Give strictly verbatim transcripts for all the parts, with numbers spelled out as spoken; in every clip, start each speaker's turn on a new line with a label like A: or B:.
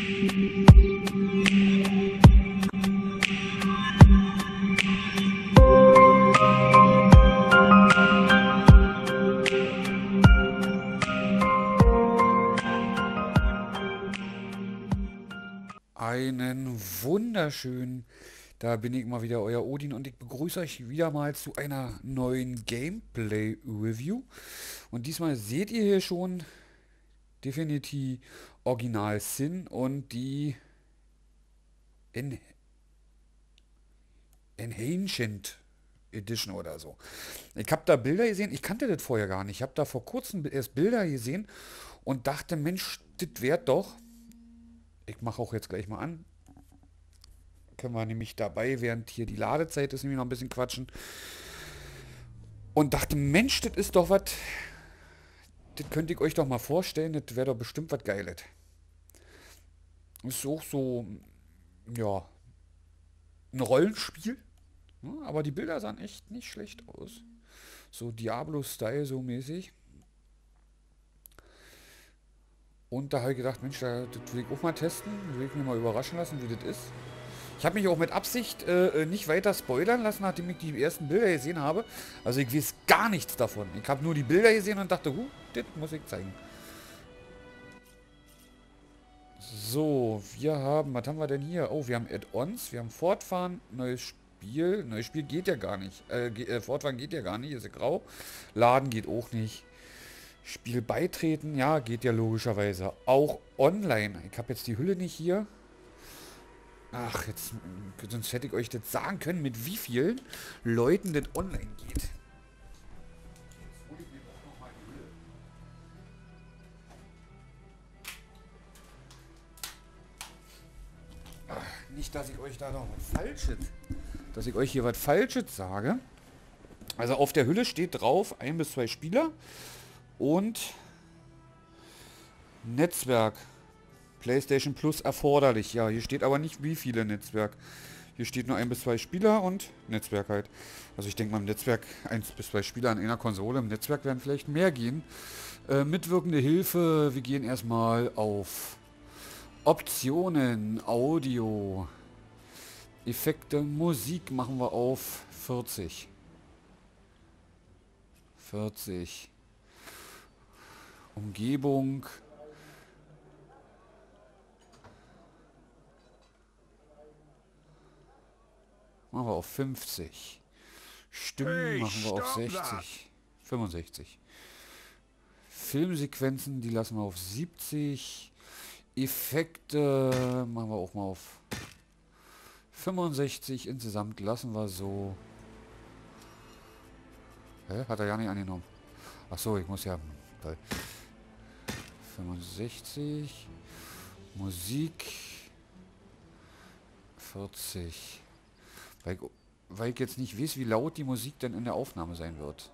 A: Einen wunderschönen, da bin ich mal wieder, euer Odin, und ich begrüße euch wieder mal zu einer neuen Gameplay-Review. Und diesmal seht ihr hier schon definitiv Original Sin und die En Enhanced Edition oder so. Ich habe da Bilder gesehen, ich kannte das vorher gar nicht. Ich habe da vor kurzem erst Bilder gesehen und dachte, Mensch, das wäre doch. Ich mache auch jetzt gleich mal an. Können wir nämlich dabei, während hier die Ladezeit ist, nämlich noch ein bisschen quatschen. Und dachte, Mensch, das ist doch was. Das könnte ich euch doch mal vorstellen. Das wäre doch bestimmt was Geiles. Ist auch so, ja, ein Rollenspiel. Ja, aber die Bilder sahen echt nicht schlecht aus. So Diablo-Style, so mäßig. Und da habe ich gedacht, Mensch, da, das will ich auch mal testen. Das will ich mir mal überraschen lassen, wie das ist. Ich habe mich auch mit Absicht äh, nicht weiter spoilern lassen, nachdem ich die ersten Bilder gesehen habe. Also ich weiß gar nichts davon. Ich habe nur die Bilder gesehen und dachte, huh, das muss ich zeigen. So, wir haben, was haben wir denn hier? Oh, wir haben Add-ons, wir haben Fortfahren, neues Spiel. Neues Spiel geht ja gar nicht. Äh, äh, Fortfahren geht ja gar nicht, ist ja grau. Laden geht auch nicht. Spiel beitreten, ja, geht ja logischerweise. Auch online. Ich habe jetzt die Hülle nicht hier. Ach, jetzt, sonst hätte ich euch das sagen können, mit wie vielen Leuten das online geht. Ach, nicht, dass ich euch da noch was Falsches, dass ich euch hier was Falsches sage. Also auf der Hülle steht drauf, ein bis zwei Spieler und Netzwerk. PlayStation Plus erforderlich. Ja, hier steht aber nicht, wie viele Netzwerk. Hier steht nur ein bis zwei Spieler und Netzwerk halt. Also ich denke mal im Netzwerk eins bis zwei Spieler an einer Konsole. Im Netzwerk werden vielleicht mehr gehen. Äh, mitwirkende Hilfe. Wir gehen erstmal auf Optionen, Audio, Effekte, Musik machen wir auf vierzig. vierzig. Umgebung. Machen wir auf fünfzig. Stimmen machen wir auf sechzig. fünfundsechzig. Filmsequenzen, die lassen wir auf siebzig. Effekte machen wir auch mal auf fünfundsechzig. Insgesamt lassen wir so... Hä? Hat er ja nicht angenommen. Achso, ich muss ja... Toll. fünfundsechzig. Musik. vierzig. Weil ich, weil ich jetzt nicht weiß, wie laut die Musik denn in der Aufnahme sein wird.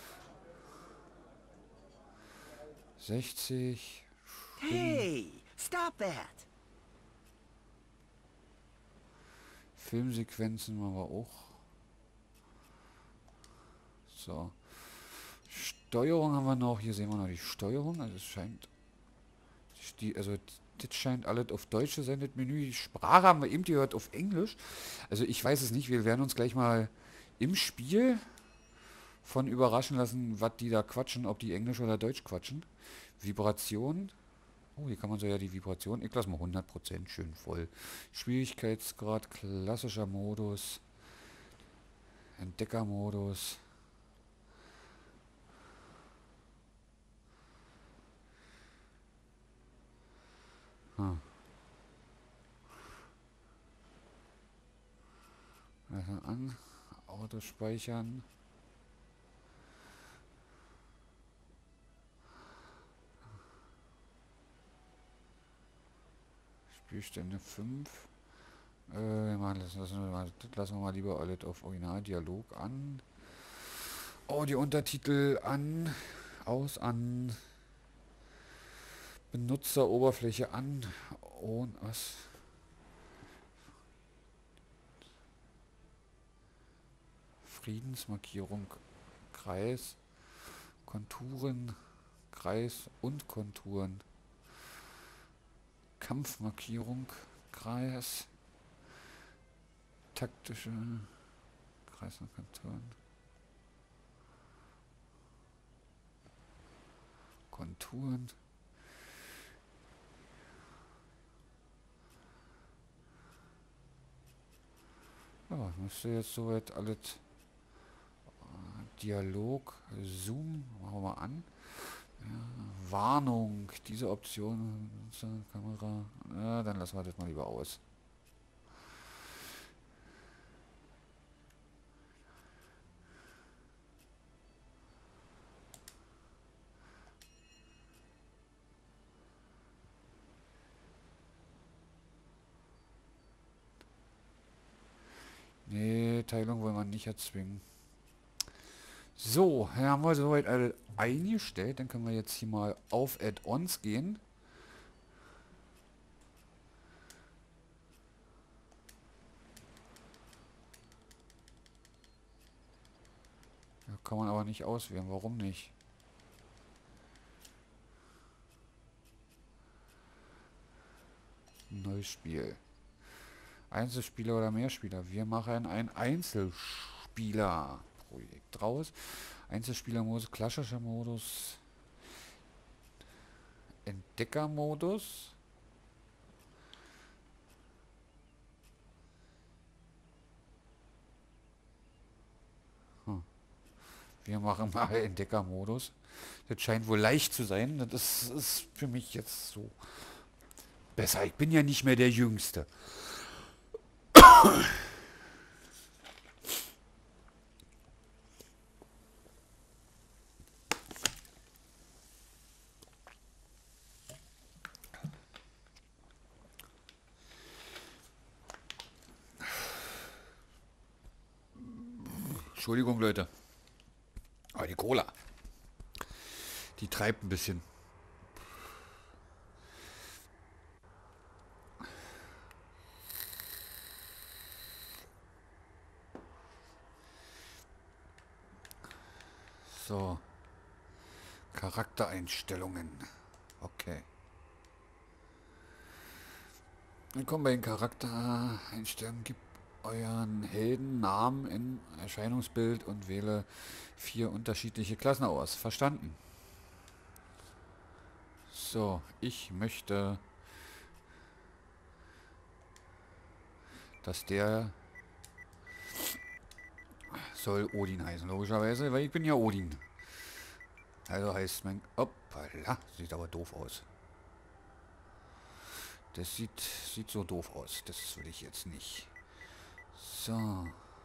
A: sechzig.
B: Hey, stop that.
A: Filmsequenzen machen wir auch. So. Steuerung haben wir noch. Hier sehen wir noch die Steuerung. Also es scheint... Die, also das scheint alles auf Deutsch zu sein, das Menü. Die Sprache haben wir eben gehört auf Englisch. Also ich weiß es nicht. Wir werden uns gleich mal im Spiel von überraschen lassen, was die da quatschen, ob die Englisch oder Deutsch quatschen. Vibration. Oh, hier kann man so ja die Vibration. Ich lasse mal hundert Prozent schön voll. Schwierigkeitsgrad, klassischer Modus. Entdeckermodus. Hm. Also an, Auto speichern. Spielstände fünf. Äh, machen, lassen, lassen, wir mal, das lassen wir mal lieber alles auf Originaldialog an. Audio-Untertitel an. Aus, an. Benutzeroberfläche an. Und was? Friedensmarkierung. Kreis. Konturen. Kreis und Konturen. Kampfmarkierung, Kreis, taktische Kreismarkatoren, Konturen. Ja, müsste jetzt soweit alles. Äh, Dialog, Zoom, machen wir mal an. Ja, Warnung, diese Option, Kamera, ja, dann lassen wir das mal lieber aus. Nee, Teilung wollen wir nicht erzwingen. So, hier haben wir soweit alle eingestellt. Dann können wir jetzt hier mal auf Add-ons gehen. Da kann man aber nicht auswählen. Warum nicht? Neues Spiel. Einzelspieler oder Mehrspieler. Wir machen ein Einzelspieler-Projekt draus. Einzelspieler-Modus, klassischer Modus, Entdecker-Modus. Hm. Wir machen mal Entdecker-Modus. Das scheint wohl leicht zu sein. Das ist, ist für mich jetzt so besser. Ich bin ja nicht mehr der Jüngste. Entschuldigung, Leute. Aber die Cola, die treibt ein bisschen. So. Charaktereinstellungen. Okay. Willkommen bei den Charaktereinstellungen. Gibt euren Helden Namen in Erscheinungsbild und wähle vier unterschiedliche Klassen aus. Verstanden. So, ich möchte, dass der soll Odin heißen, logischerweise, weil ich bin ja Odin. Also heißt mein... Hoppala, sieht aber doof aus. Das sieht, sieht so doof aus. Das will ich jetzt nicht. So.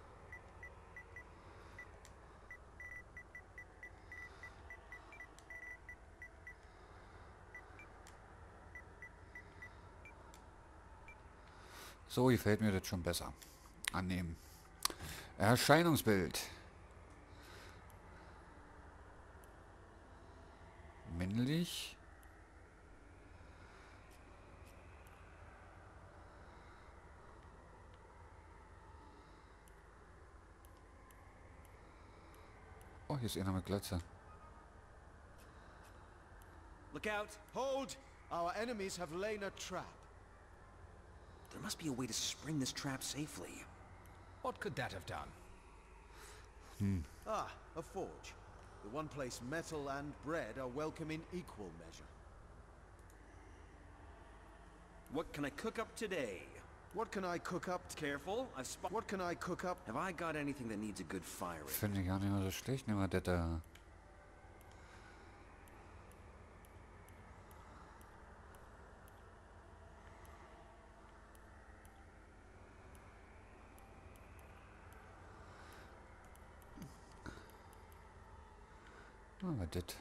A: So gefällt mir das schon besser. Annehmen. Erscheinungsbild. Männlich. Oh, hier ist einer mit Glatze.
B: Look out!
C: Hold! Our enemies have laid a trap.
B: There must be a way to spring this trap safely.
D: What could that have done?
A: Hm.
C: Ah, a forge. The one place metal and bread are welcome in equal measure.
B: What can I cook up today?
C: What can I cook up?
B: Careful, I've spot.
C: What can I cook up?
B: Have I got anything that needs a good firing?
A: Finde ich gar nicht mehr so schlecht. Nehmen wir das da. Machen wir das.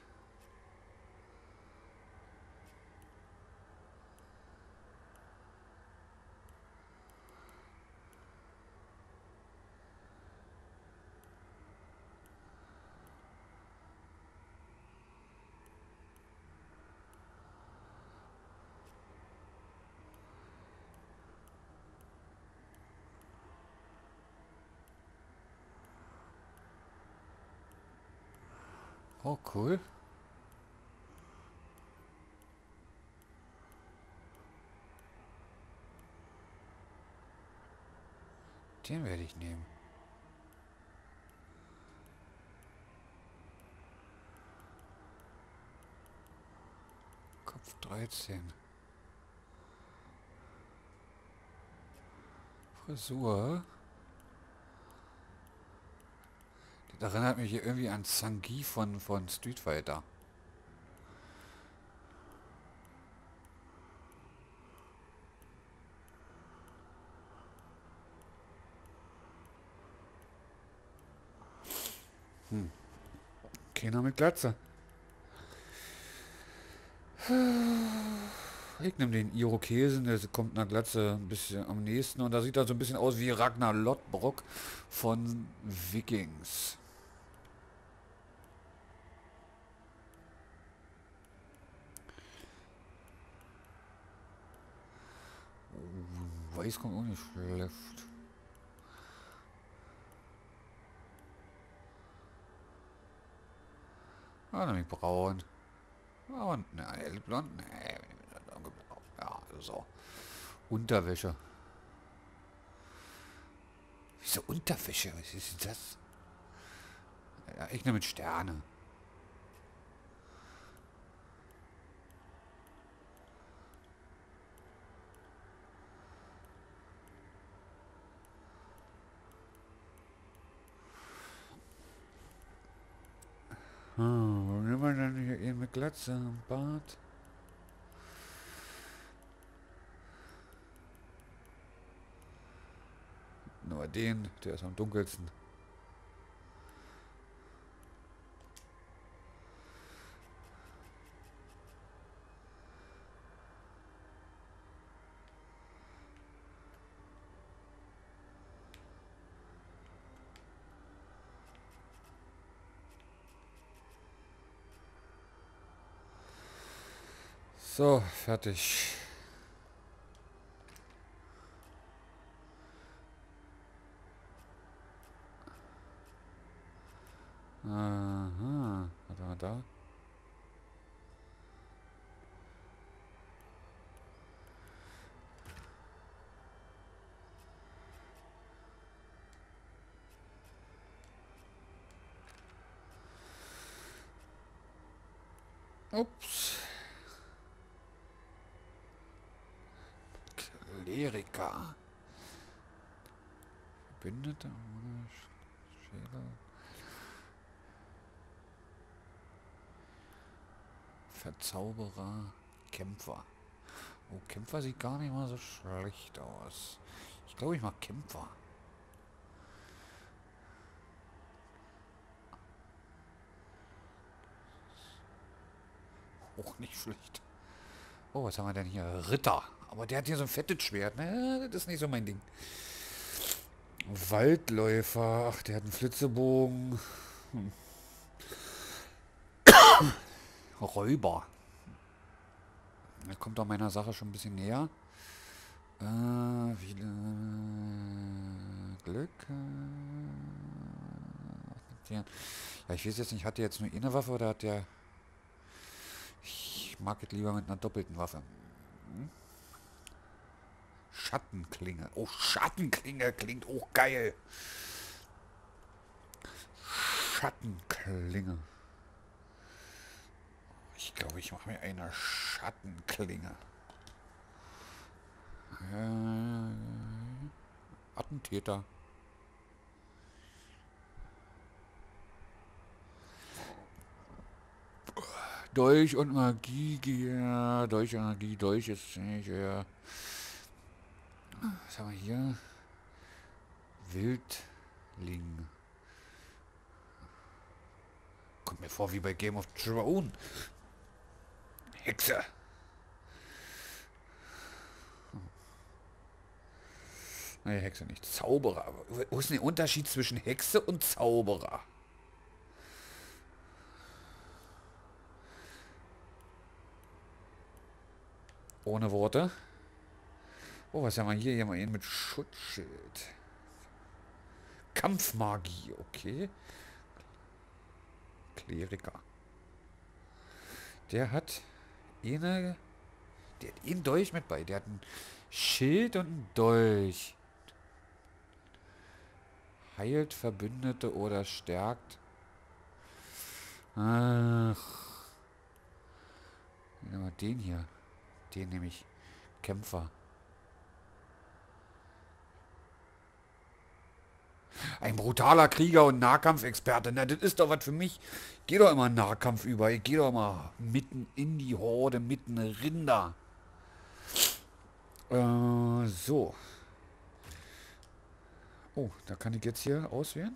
A: Oh, cool. Den werde ich nehmen. Kopf dreizehn. Frisur. Das erinnert mich hier irgendwie an Zangief von, von Street Fighter. Hm. Keiner mit Glatze. Ich nehme den Irokesen, der kommt einer Glatze ein bisschen am nächsten und da sieht er so ein bisschen aus wie Ragnar Lodbrok von Vikings. Oh, weiß kommt auch nicht schlecht. Ah, nämlich braun. Und ne, hellblond. Nee, ja, so. Unterwäsche. Wieso Unterwäsche? Was ist denn das? Ja, ich nehme mit Sterne. Hm, wo nehmen wir denn hier eben mit Glatze am Bart? Nur den, der ist am dunkelsten. So, fertig. Aha, was haben wir da? Ups. Kleriker. Verbündeter oder Schäler. Verzauberer, Kämpfer. Oh, Kämpfer sieht gar nicht mal so schlecht aus. Ich glaube, ich mag Kämpfer. Auch nicht schlecht. Oh, was haben wir denn hier? Ritter. Aber der hat hier so ein fettes Schwert. Ne, das ist nicht so mein Ding. Waldläufer. Ach, der hat einen Flitzebogen. Hm. Räuber. Er kommt doch meiner Sache schon ein bisschen näher. Äh, wie, äh, Glück. Äh, ja, ich weiß jetzt nicht, hat der jetzt nur eine Waffe oder hat der... Ich mag es lieber mit einer doppelten Waffe. Hm? Schattenklinge. Oh, Schattenklinge klingt auch geil. Schattenklinge. Ich glaube, ich mache mir eine Schattenklinge. Äh, Attentäter. Dolch und Magie. Ja, Dolch und Magie. Dolch ist nicht. Ja. Was haben wir hier? Wildling. Kommt mir vor wie bei Game of Thrones. Hexe. Nein, Hexe nicht. Zauberer. Wo ist denn der Unterschied zwischen Hexe und Zauberer? Ohne Worte. Oh, was haben wir hier? Hier haben wir ihn mit Schutzschild. Kampfmagie, okay. Kleriker. Der hat eine... Der hat einen Dolch mit bei. Der hat ein Schild und einen Dolch. heilt Verbündete oder stärkt. Ach. Nehmen wir den hier. Den nehme ich. Kämpfer. Ein brutaler Krieger und Nahkampfexperte. Na, das ist doch was für mich. Ich gehe doch immer in Nahkampf über. Ich gehe doch immer mitten in die Horde, mitten Rinder. Äh, so. Oh, da kann ich jetzt hier auswählen.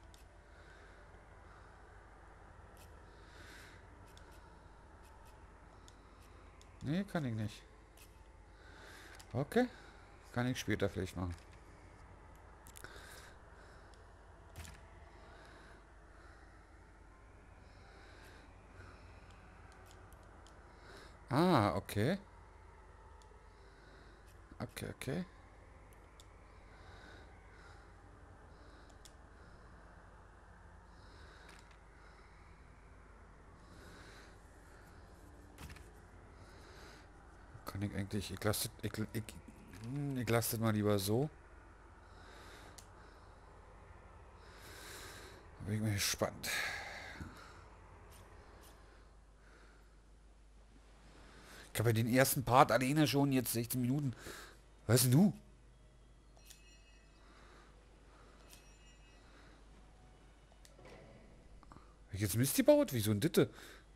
A: Nee, kann ich nicht. Okay. Kann ich später vielleicht machen. Ah, okay. Okay, okay. Kann ich eigentlich... Ich lasse ich, ich, ich lasse das mal lieber so. Da bin ich mal gespannt. Ich habe ja den ersten Part alleine schon jetzt sechzehn Minuten. Was denn du? Hab ich jetzt Mist gebaut? Wieso ein Ditte?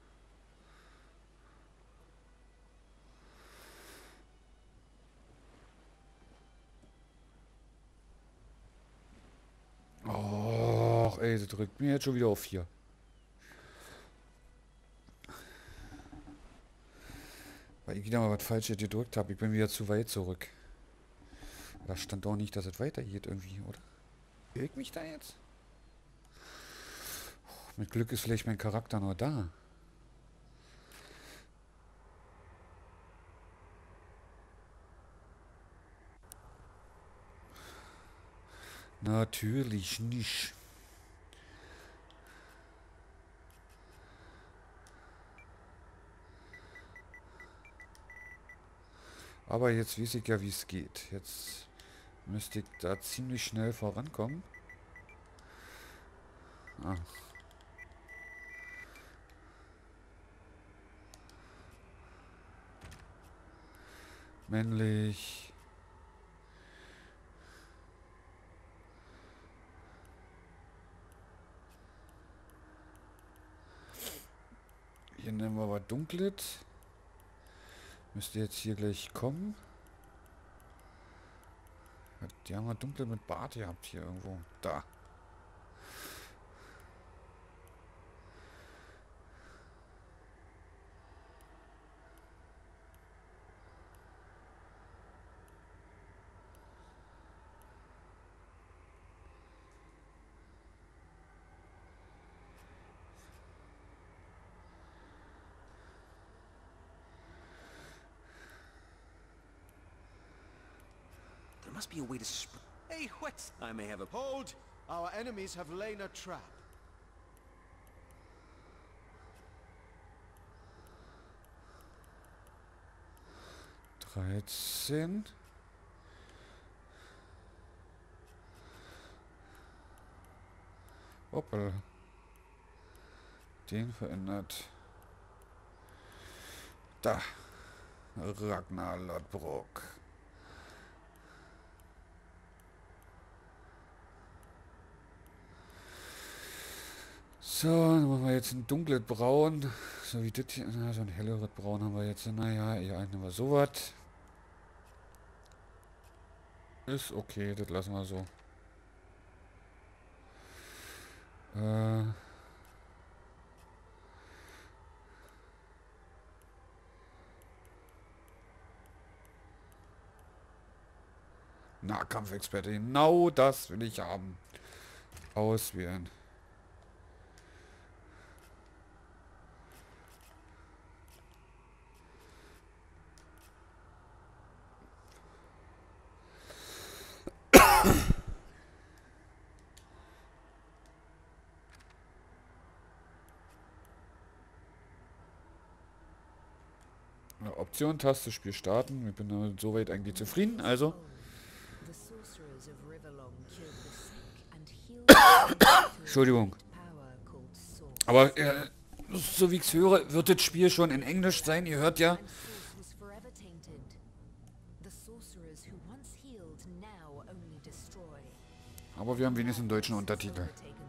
A: Och, ey, das drückt mir jetzt schon wieder auf vier. Weil ich wieder mal was Falsches gedrückt habe. Ich bin wieder zu weit zurück. Da stand doch nicht, dass es weitergeht irgendwie, oder? Irre ich mich da jetzt? Mit Glück ist vielleicht mein Charakter noch da. Natürlich nicht. Aber jetzt weiß ich ja, wie es geht. Jetzt müsste ich da ziemlich schnell vorankommen. Ah. Männlich. Hier nehmen wir was Dunkles. Müsste jetzt hier gleich kommen. Die haben wir dunkel mit Bart gehabt hier irgendwo. Da.
B: There must be a way to sp-
C: Hey, what?
B: I may have a...
C: Hold! Our enemies have laid a trap.
A: dreizehn. Hoppel. Den verändert. Da. Ragnar Lodbrok. So, dann machen wir jetzt ein dunkles Braun. So wie das hier. Na, so ein helleres Braun haben wir jetzt. Naja, eher nehmen wir sowas. Ist okay, das lassen wir so. Äh. Nahkampfexperte, genau das will ich haben. Auswählen. Option, Taste, Spiel starten. Ich bin damit soweit eigentlich zufrieden. Also.
E: The sorcerers of Riverlong killed the sick and healed
A: Entschuldigung. Aber äh, so wie ich es höre, wird das Spiel schon in Englisch sein. Ihr hört ja. Aber wir haben wenigstens einen deutschen Untertitel.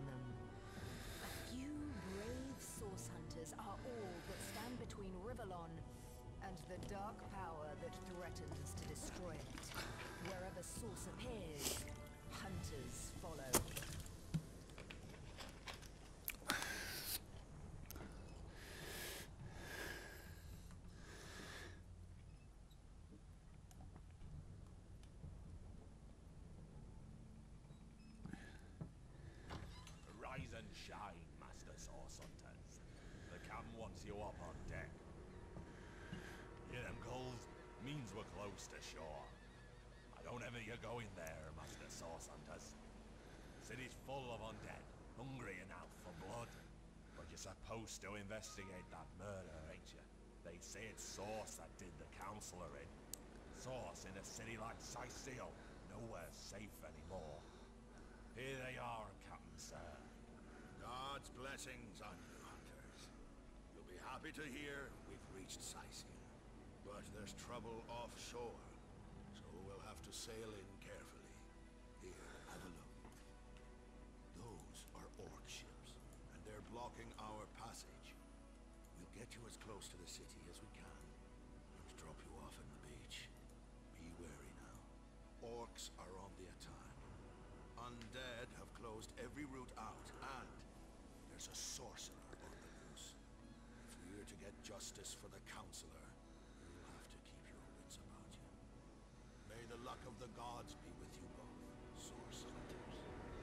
E: Rise and shine, Master Source Hunters. The camp wants you up on deck. Hear them calls? Means we're close to shore. I don't ever you go in there, Master Source Hunters. City's full of undead, hungry and out for blood. But you're supposed to investigate that murder, ain't you? They say it's Source that did the Counselor in. Source in a city like Sicil, nowhere safe anymore. Here they are, Captain Sir.
F: God's blessings on you, hunters. You'll be happy to hear we've reached Sicil. But there's trouble offshore, so we'll have to sail in carefully. Here, have a look. Those are orc ships, and they're blocking our passage. We'll get you as close to the city as we can, and drop you off in the beach. Be wary now. Orcs are on the attack. Undead have closed every route out, and there's a sorcerer on the loose. If we're to get justice for the Counselor, you'll have to keep your wits about you. May the luck of the gods be with you both, Source Hunters.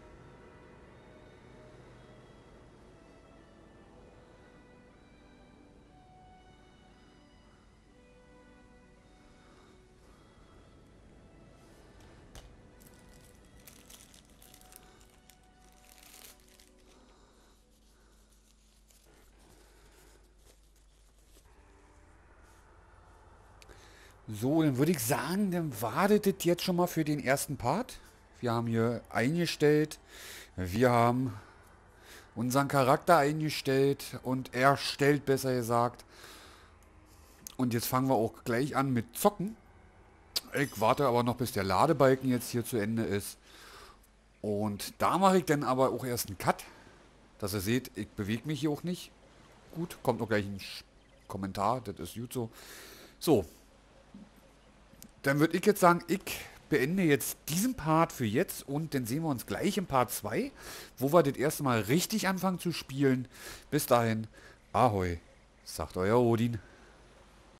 A: So, dann würde ich sagen, dann wartet das jetzt schon mal für den ersten Part. Wir haben hier eingestellt, wir haben unseren Charakter eingestellt und erstellt, besser gesagt. Und jetzt fangen wir auch gleich an mit Zocken. Ich warte aber noch, bis der Ladebalken jetzt hier zu Ende ist. Und da mache ich dann aber auch erst einen Cut, dass ihr seht, ich bewege mich hier auch nicht. Gut, kommt noch gleich ein Kommentar, das ist gut so. So. Dann würde ich jetzt sagen, ich beende jetzt diesen Part für jetzt und dann sehen wir uns gleich im Part zwei, wo wir das erste Mal richtig anfangen zu spielen. Bis dahin, Ahoi, sagt euer Odin.